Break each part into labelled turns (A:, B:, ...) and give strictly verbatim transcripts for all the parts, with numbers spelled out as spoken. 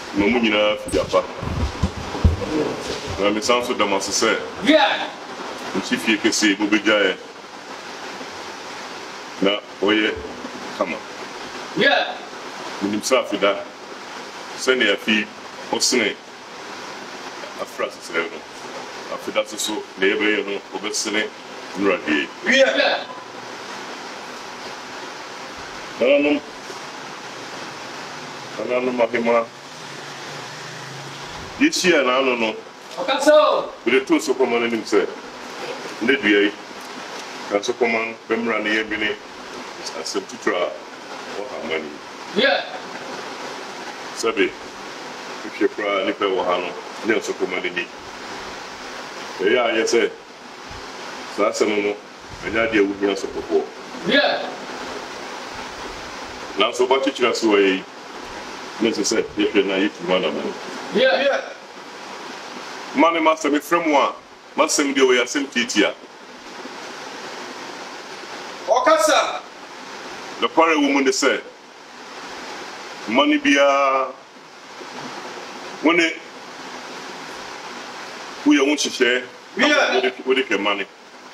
A: no mu nyina fiapa na me sanso da mo sese
B: Yeah.
A: nchi fie kese bo bejae na oye kama
B: Yeah.
A: nim sa afida sene afi osene afra sese no afida so na ebe no obesene nrade
B: Yeah.
A: nanum nanum mahima yeshia na anu no
B: Okaso.
A: we to so come on nim say ne dua kan so come on bemra na yebini asem tutura o hamani
B: Yeah.
A: sabe if pra ni pe wo ha no ne so come on ni e ya ye say sa asem no anya dia wu nya so popo
B: Yeah.
A: na so ba chichira so yi ne se se ye pe na yi tu mana man
B: Yeah. Yeah.
A: mane master me frem wa masem de we asem titia
B: Okasa.
A: the quarry woman they say money bia when it we want to share
B: Yeah.
A: with the money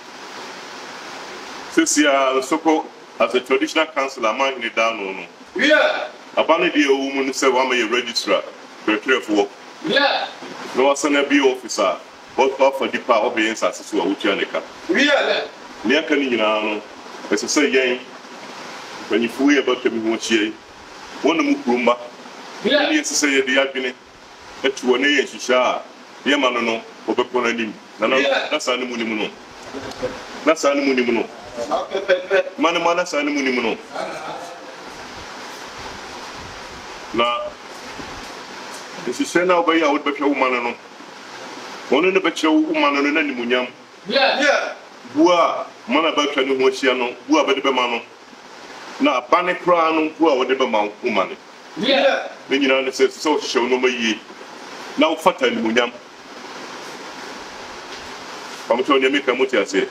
A: since ya Nsàwkawman as a traditional council among the down no
B: Yeah.
A: abane the woman say wa me registrar prepare for
B: Yeah.
A: no asana be officer but for the power of the answers to what you aneka
B: Yeah.
A: ne aka ni nyina no ese say yen when you fuye about me ho chie wonu mu kurumba
B: Yeah.
A: ne ese say ye de adwene etu wona ye hihia ye ma no no obepo na nim na na na sa ne mu nim no na sa ne mu nim no mane ma na sa ne mu nim no na ese say na obeya wo behwe wo mane no wono ne behwe wo mane no na nimunyam
B: Yeah. Yeah.
A: bua mana ba twa ne ho hia no bua ba de be ma no na abane kra no bua wo de be ma wo ma ne
B: Yeah.
A: ne nyina ne se so hyew no mayi na wo fata ni munyam pamto ne meka muti ase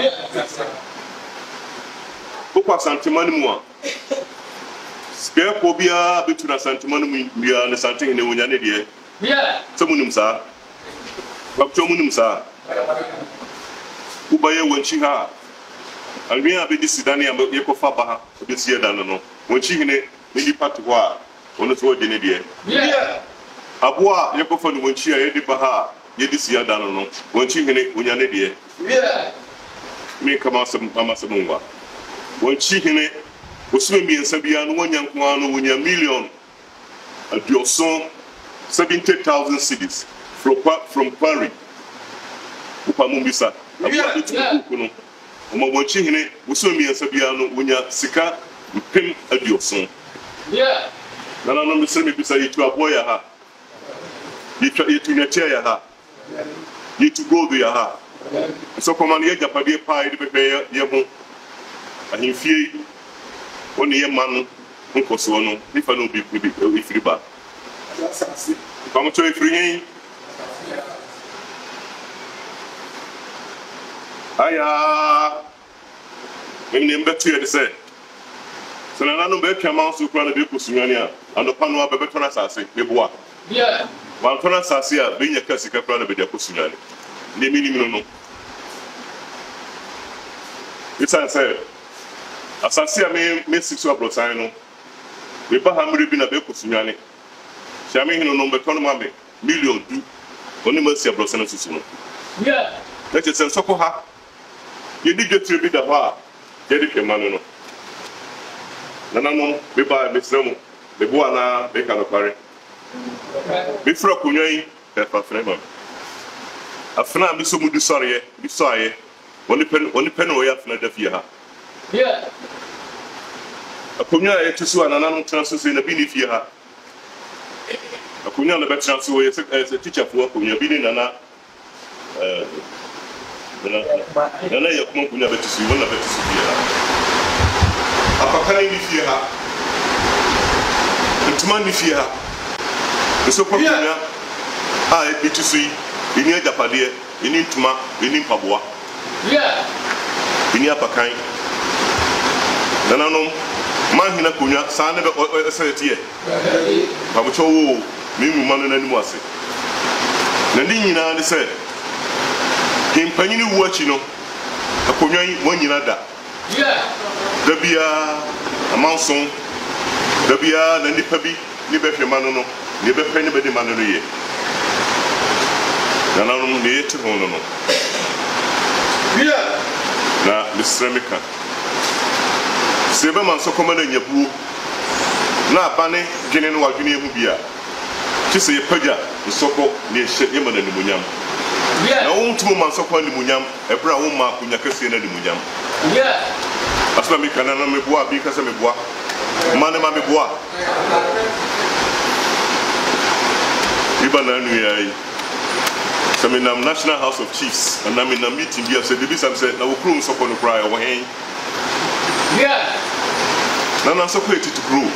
A: ko kwa santima ne mu a spare ko bia betu na santima ne mu bia ne santin ne wonya ne de
B: Yeah.
A: so munim sa pamto munim sa ubaye wanchi ha alwi a be disidane am ye ko fa ba ha be sie dan no wanchi hene ni part ho a ono so de ne de
B: Yeah.
A: aboa ye ko fa no wanchi a ye de ba ha ye di sie dan no wanchi hene wonya ne de
B: Yeah.
A: me kama sam kama sam ngwa wanchi hene osuma mi ensa bia no wonya nko ano wonya million adioson seventy thousand cedis from from Paris upa mumbisa
B: Yeah. Yeah.
A: no omo wanchi hene osuma mi ensa bia no wonya sika mpem adioson
B: Yeah.
A: na na no me bisa yitu aboya ha yitu yitu netia ya ha yitu gold ya ha so Nsàwkawman ye japade pa ide pepe ye ho ahimfie woni ye man nkoso no ifa no bi bi ifiri ba como to ifiri yin aya ene mbetu ye de se so na no be twama so kura na be kosunyane a andopa no be betona sase meboa
B: Yeah.
A: wan tona sase a be nya kasika kura na be de kosunyane ne minimum no it's I say asase a me me six abrotan no we ba hamre bi na be kosunyane sha me hino no be tono ma me million du oni ma si abrotan susu no
B: Yeah.
A: let it Nsàwkawman ha ye di dwetire bi da ho a ye di hwema no no nana no be ba be sremo be bo ana be ka no pare be fra konwa yi e fa frema afna mi so mu du sore ye bi so aye oni pen oni pen o ya afna da fie ha
B: Yeah.
A: akonya ye tisu anana no transfer se na bi ni fie ha akonya na be transfer ye se teacher fo akonya bi ni nana eh nana nana ye kuma akonya be tisu wona be tisu fie ha apakana ni fie ha ntuma ni fie ha so kwa akonya a e tisu yi ini ajapade ini ntuma ini mpaboa
B: Yeah.
A: ini apakan nana no man hina konya sa ne be se tie pabucho wo me nwuma no nanimu ase na ndi nyina ne se hempanyini wu achi no akonwan wanyina da
B: Yeah.
A: da bia amanson da bia na nipa bi ni behwe ma no no ne bepɛ ne bedi ma no no ye na nanom ne yete ho no no
B: Yeah.
A: na misremika sebe man sokoma na nyabuo na abane dwene no wadwene ehu bia kise ye pagya nsoko ne ehye ye mana nimunyam
B: Yeah.
A: na wontumo man sokoma nimunyam ebra wo ma kunya kase na nimunyam
B: Yeah.
A: asma mi kana na meboa bi kase meboa mane ma meboa iba na nu yayi sami nam National House of Chiefs and I'm in a meeting here said the sam said na wo krum sokɔ no cry wo hen
B: Yeah.
A: na na sokɔ eti to grow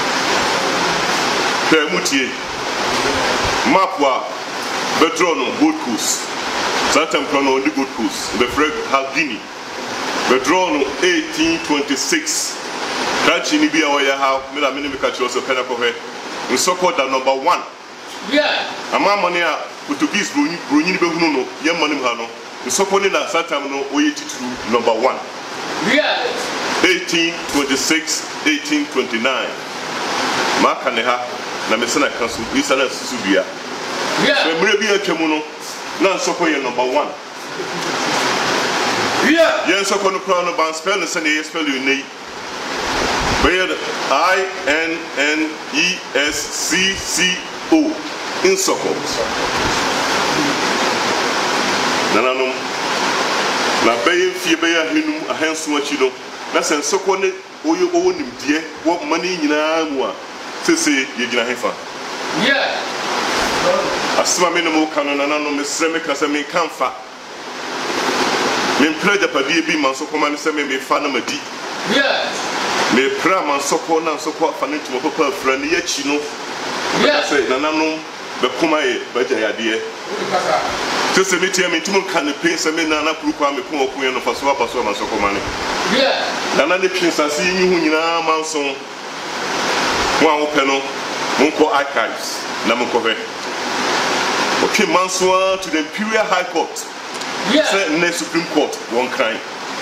A: hwɛ mutie map wa bedro no Gold Coast satam krono on the Gold Coast the frag Halgini bedro no eighteen twenty-six kachi ni bia wo ya ha me na me ne me kachi also pena ko hwɛ nsokɔ da number one.
B: Yeah.
A: Ama money a Portuguese broni broni be hunu no ye money ha no nsoko ni na satam no oye titru number one.
B: Yeah.
A: eighteen twenty-six eighteen twenty-nine maka ne ha na me sena kan so isa na susu bia
B: Yeah.
A: me mre bia twemu no na nsoko ye number one.
B: Yeah.
A: Ye nsoko no kra no ban spell no se ne ye spell you nei Bayed I N N E S C C O Nsàwkaw Nananom na baye fie baye henum ahenso achi no na sen Nsàwkaw ne oyo owo nimdie wo mani nyina mu a sese ye gina hefa
B: Yeah.
A: asma me no mo kanu nananom mesre me kasa me kanfa me mpra japadie bi man Nsàwkaw man se me me fa na madi
B: Yeah.
A: me pra man Nsàwkaw na Nsàwkaw afa ne timo papa fra ne yachi no
B: Yeah.
A: say nananom be kuma ye baja yade to se metia me timo kan pe se me nana kuru kwa me ko okun ye no faso abaso man Nsàwkaw man
B: Yeah.
A: nana ne twensase yi hu nyina manson mo a wo pe no mo ko archives na mo ko he okay manson to the Imperial High Court
B: Yeah.
A: say ne Supreme Court one crime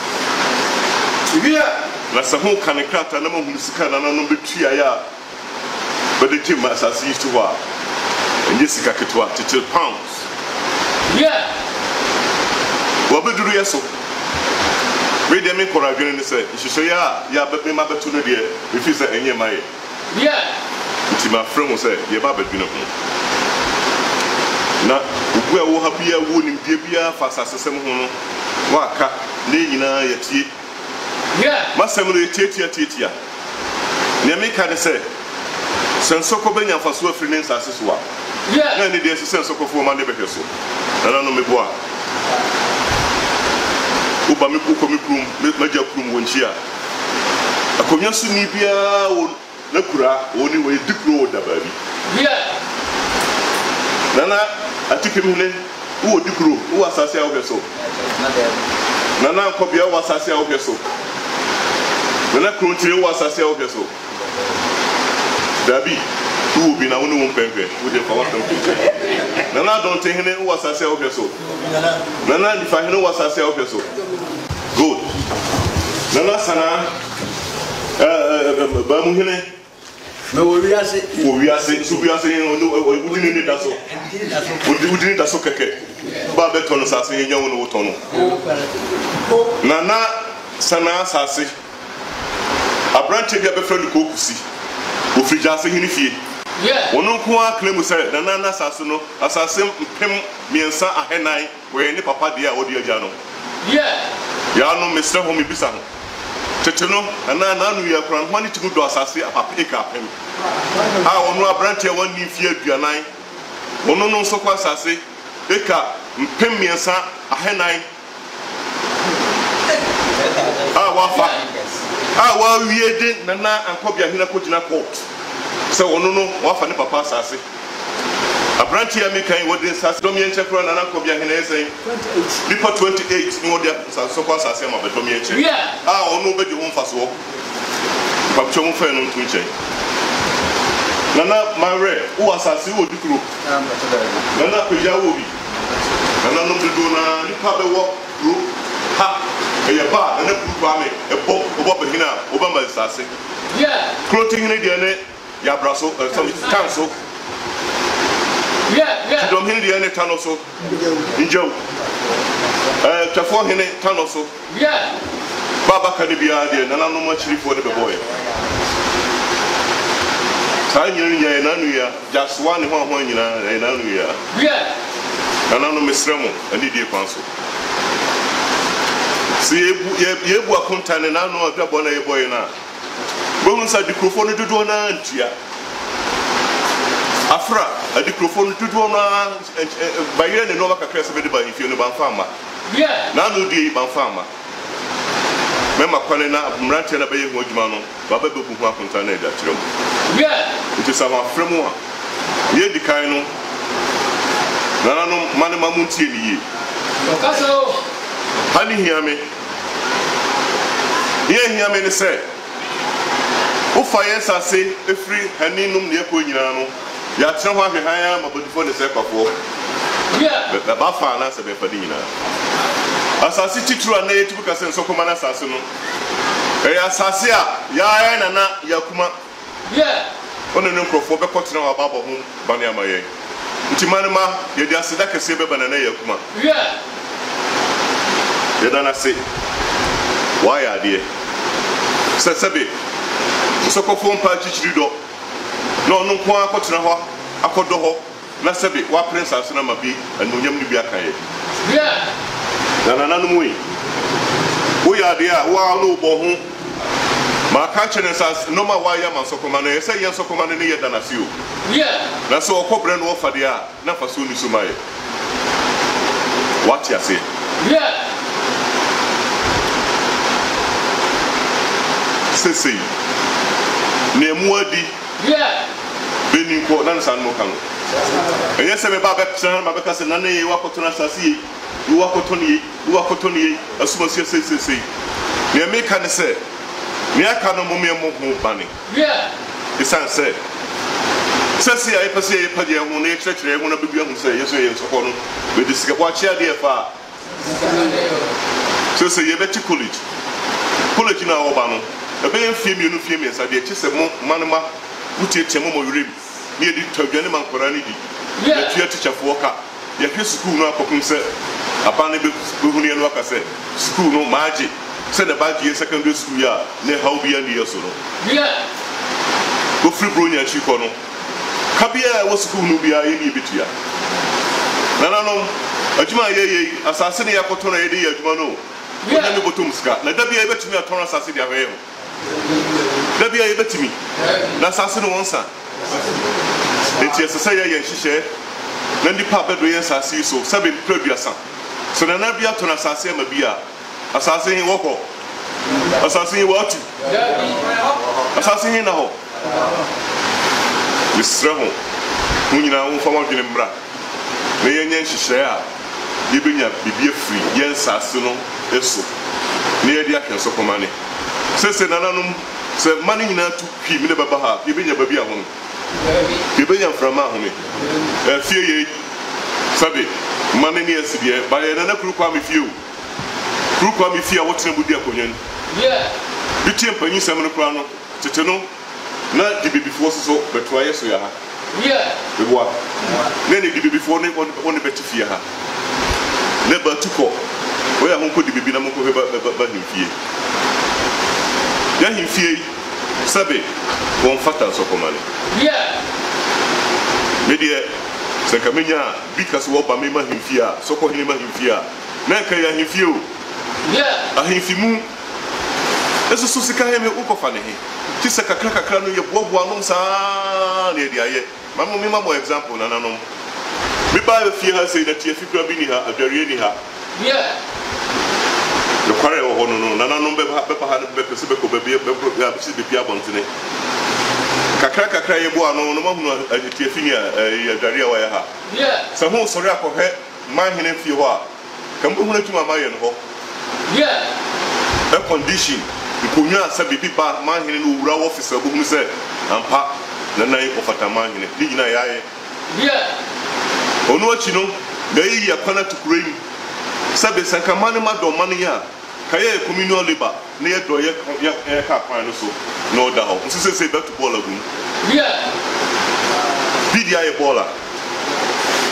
B: Yeah.
A: na se ho kan krata na mo hu sika nananom betua ya but the team as I see to wa and Jessica Ketwa to pounds.
B: Yeah.
A: What be do you so? Read them in Koragan and say, she say, yeah, yeah, but me, my better no dear, if you say any my
B: Yeah.
A: it's my friend will say, yeah, Babet, you know. Now, we are happy, I wouldn't be a fast as a seven waka, Nina, yet,
B: Yeah.
A: Massamuri, Titia, Titia. Nemika say, Nsàwkaw benya faso afri ne nsase so wa
B: Yeah.
A: na ne de Nsàwkaw fo ma de behwe so na na no meboa uba me ko mi krum maja krum wonchi a akonya so ni bia wo na kura woni we dikro da ba bi
B: Yeah.
A: nana atike mi ne wo dikro wo asase a wo so nana ko bia wo asase a wo so nana krontire wo asase a wo so Dabi, who will be now no one pempe, with the power of Nana don't think Hene was a self so. Nana, if I know was a self so. Good. Nana Sana, uh, Bamuhene,
C: no, we are saying,
A: we are saying, so we are saying, we didn't need that so. We didn't that so keke. Babeton Sassi, young Otono. Nana Sana Sassi. A branch of your friend Kokusi. Ofrijase hini fie
B: Yeah.
A: wono ko a claim say na na asase no asase mpem miensa ahenan we ni papa de a odi agya no
B: Yeah.
A: ya no mesre ho me bisa ho tete no na na anu ya kran ho ni tigu do asase apapa e ka pem a wono abrante a woni fie aduanan wono no so kwa asase e ka mpem miensa ahenan a wafa ah wa wie de nana ankobia hina ko gina court se wono no wa fa ne papa asase abranti ya me kan wode asase dom ye nche kro nana ankobia hina esen lipa twenty-eight no de so ko asase ma be dom ye nche
B: Yeah.
A: ah ono be de ho mfaso papcho mo fa no ntu nche Nana Mare, who was a C O Dukro. Nana Pijawi. Nana no Dona, the Pablo walk through. Ha! A bar and a Pupame, a bob, a bob Hina, Obama Sassi.
B: Yeah.
A: Clothing in the Yabraso, some council.
B: Yeah, yeah.
A: Don't hear the end tunnel so. In Joe. Uh, Tafon Hene tunnel so.
B: Yeah.
A: Baba Canibia, and I know much for the boy. Tanya and Anuya, just one one one in Anuya.
B: Yeah.
A: And I know Miss Remo, and Lydia Council. See, you were content and I know a Gabona boy now. Bones at the microphone to do an antia. Afra, at the microphone to do an by any Nova Cressabedi by if you're a farmer.
B: Yeah.
A: Now, no dear farmer. Memma Panena, Mrantana Bay Wojmano, Baba Buku Contane that room.
B: Yeah.
A: It is our framework. Ye the Kaino Nanano Manamamunti.
B: Castle.
A: Honey, hear me. Here, hear me say. O fire, I say, a free Haninum near Quinano. Yatama behind but before the second of war.
B: Yeah.
A: The Bafana as a Bepadina. As I see true and native because Nsàwkawman assassin. A Sasia, Yana Yakuma.
B: Yeah.
A: On the number for the cotton of Baba home, Banyamaye. Utimanama, Yadasaka Sebe Banana Yakuma.
B: Yeah.
A: Yadana say, why are they? Sasabe, Nsàwkawman Pachido. No, no, Qua Cotton, Akodoho, Nasabe, what Prince Asanamabi, and Munyam Biakaye.
B: Yeah.
A: Nananui. We are there, wow, no bohum. My conscience as no matter why I'm Nsàwkawman, say Nsàwkawman near than as you.
B: Yeah.
A: That's all Cobran war for the air, not for Suni Sumai. What you say?
B: Yeah.
A: Sissy. Near Muadi.
B: Yeah.
A: Benin Court, Nansan Mokano. And yes, I'm about San Babacas and Nane, Wakotona Sassi. You walk on Tony, you walk on Tony, as soon as you say, say, near me can say, near Cano Mumia Banning.
B: Yeah.
A: The son said, Sassy, I per se, Padia, who nature, I want to be able to say, yes, yes, upon with this watch here, dear far. So say, you bet you college. College in our Obano, a very few new females are the chess of Manama, who take Chamomo Rim, near the Turganiman Koranidi, the teacher for Walker. Ya school no akopum se apane be behuni no aka se school no maaji se the bad year secondary school ya ne how be and yeso no
B: yeah
A: go free bronya chi ko no kabia wo school no bia ye ni bitua nana no adwuma ye ye asase ne yakoto na ye de adwuma no
B: yeah
A: na me botum ska na da bia ye betumi atona asase de ahwe da bia ye betumi na asase no wonsa enti asase ya ye nhihye Nandi Papa doing Sassi so seven previous. So the Nabia to Assassin Mabia, Assassin in Woko, Assassin what? Assassin in a hole. Miss Remo, who you know from Gimbra. May Yan share, you bring up be free, yes, Sassino, eso. Near the Nsàwkawman. Says Nananum, said money in to keep me Baha, you bring your baby home. You bring him from Mahoney. A few ye, Sabi, money near Sibia, by another crew come with you. Crew come with you, what's the Buddha Ponion?
B: Yeah.
A: Between Penny Salmon Crown, Titano, not the baby forces, but twice we are.
B: Yeah.
A: The what? Then it did before they want the better fear. Never to call. Where I could be Binamoko about him fear. Then he fear, Sabi, one fatal Nsàwkawman.
B: Yeah.
A: Media Sakamina, because what by me him fear, so call him him fear. Nakaya him few.
B: Yeah.
A: A him fimu. As a Susika him Ukofani. Tisaka Kraka Krano, your Bob Wanonsa, near the Aye. Mamma Mimo example, Nanano. Me by the fear say that you figure bini her, a very her.
B: Yeah.
A: The quarry or no, Nanano Beppa had a Pacific baby, Pacific Yabontine. Kakra cry a boy, no one a Tiafinia, a Daria Wayaha.
B: Yeah.
A: Some who sorry for her, my Hene Fiwa. Come to my Mayan Ho.
B: Yeah.
A: A condition, the Punya Sabi Pipa, my Hene, who raw officer whom said, and pa, na nan Omanhene ni nyina yaye
B: Yeah.
A: onu achi no ga yi ya kwana tukurem sabe sankamane ma do man ya kaye communal labor na ye do ye ye ka kwan no so no da ho nso se se bet ball agum
B: Yeah.
A: bidia ye baller